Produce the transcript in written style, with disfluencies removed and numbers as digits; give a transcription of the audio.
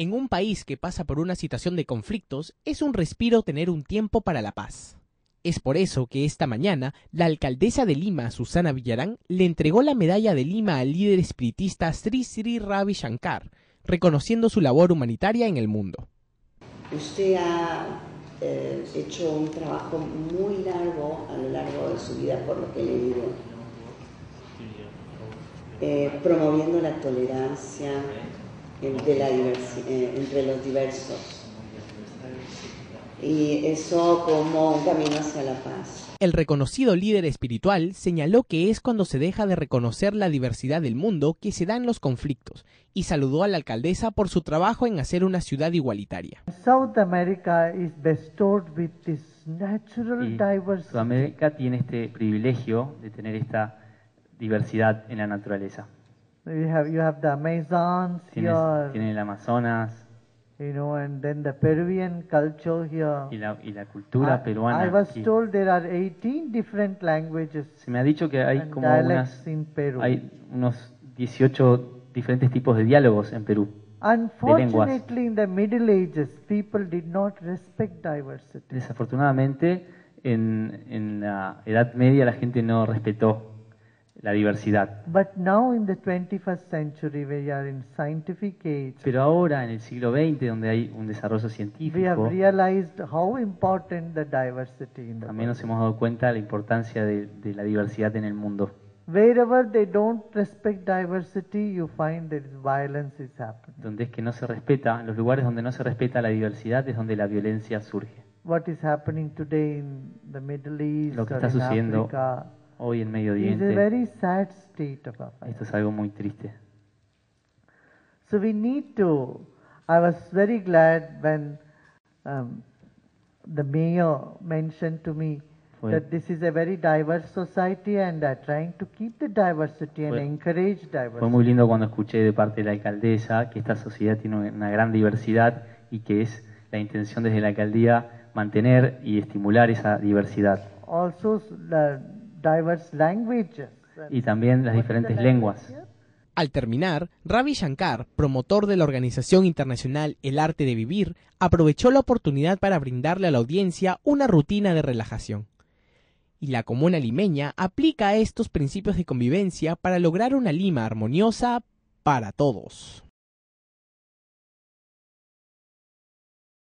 En un país que pasa por una situación de conflictos, es un respiro tener un tiempo para la paz. Es por eso que esta mañana, la alcaldesa de Lima, Susana Villarán, le entregó la medalla de Lima al líder espiritista Sri Sri Ravi Shankar, reconociendo su labor humanitaria en el mundo. Usted ha hecho un trabajo muy largo a lo largo de su vida, por lo que he leído, promoviendo la tolerancia entre los diversos, y eso como un camino hacia la paz. El reconocido líder espiritual señaló que es cuando se deja de reconocer la diversidad del mundo que se dan los conflictos, y saludó a la alcaldesa por su trabajo en hacer una ciudad igualitaria. Sudamérica tiene este privilegio de tener esta diversidad en la naturaleza. You have the Amazons here. Tienen el Amazonas. And then the Peruvian culture here. Y la cultura peruana. I was told there are 18 different languages. Se me ha dicho que hay como unos 18 diferentes tipos de diálogos en Perú. Unfortunately, in the Middle Ages, people did not respect diversity. Desafortunadamente, en la Edad Media la gente no respetó la diversidad. But now in the 21st century, we are in scientific age. Pero ahora, en el siglo XX, donde hay un desarrollo científico, we have realized how important the diversity in the también nos world. hemos dado cuenta de la importancia de la diversidad en el mundo. Wherever they don't respect diversity, you find that violence is happening. Donde es que no se respeta, en los lugares donde no se respeta la diversidad es donde la violencia surge. What is happening today in the Middle East, lo que or está in sucediendo Africa, hoy en Medio is a Oriente, very sad state of affairs. esto es algo muy triste. So we need to. I was very glad when the mayor mentioned to me that this is a very diverse society and they're trying to keep the diversity and encourage diversity. Fue muy lindo cuando escuché de parte de la alcaldesa que esta sociedad tiene una gran diversidad y que es la intención desde la alcaldía mantener y estimular esa diversidad. Also the diverse languages. Y también las diferentes lenguas. Al terminar, Ravi Shankar, promotor de la organización internacional El Arte de Vivir, aprovechó la oportunidad para brindarle a la audiencia una rutina de relajación. Y la comuna limeña aplica estos principios de convivencia para lograr una Lima armoniosa para todos.